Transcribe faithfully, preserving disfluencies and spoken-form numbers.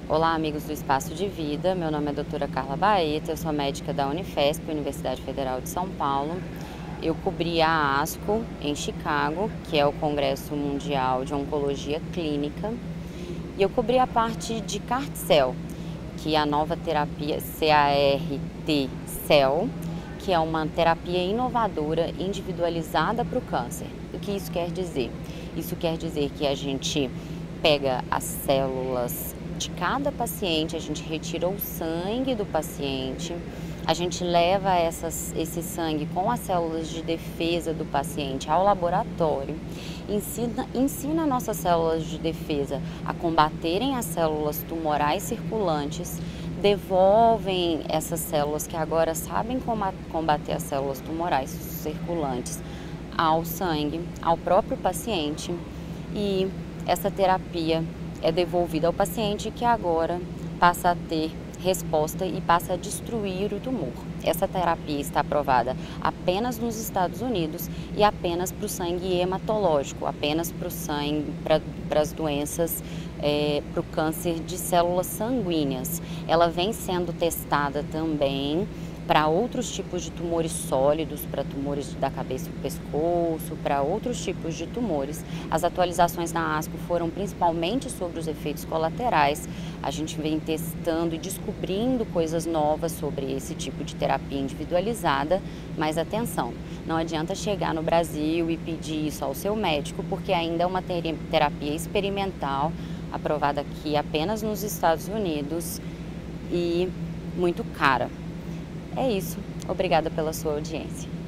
Olá, amigos do Espaço de Vida. Meu nome é doutora Carla Baeta, eu sou médica da Unifesp, Universidade Federal de São Paulo. Eu cobri a ASCO em Chicago, que é o Congresso Mundial de Oncologia Clínica, e eu cobri a parte de CART-cell, que é a nova terapia C A R T-cell, que é uma terapia inovadora individualizada para o câncer. O que isso quer dizer? Isso quer dizer que a gente pega as células de cada paciente, a gente retira o sangue do paciente, a gente leva essas, esse sangue com as células de defesa do paciente ao laboratório, ensina, ensina nossas células de defesa a combaterem as células tumorais circulantes, devolvem essas células que agora sabem combater as células tumorais circulantes ao sangue, ao próprio paciente, e essa terapia é devolvida ao paciente, que agora passa a ter resposta e passa a destruir o tumor. Essa terapia está aprovada apenas nos Estados Unidos e apenas para o sangue hematológico, apenas para o sangue, para, para as doenças, é, para o câncer de células sanguíneas. Ela vem sendo testada também para outros tipos de tumores sólidos, para tumores da cabeça e do pescoço, para outros tipos de tumores. As atualizações na ASCO foram principalmente sobre os efeitos colaterais. A gente vem testando e descobrindo coisas novas sobre esse tipo de terapia individualizada, mas atenção, não adianta chegar no Brasil e pedir isso ao seu médico, porque ainda é uma terapia experimental, aprovada aqui apenas nos Estados Unidos e muito cara. É isso. Obrigada pela sua audiência.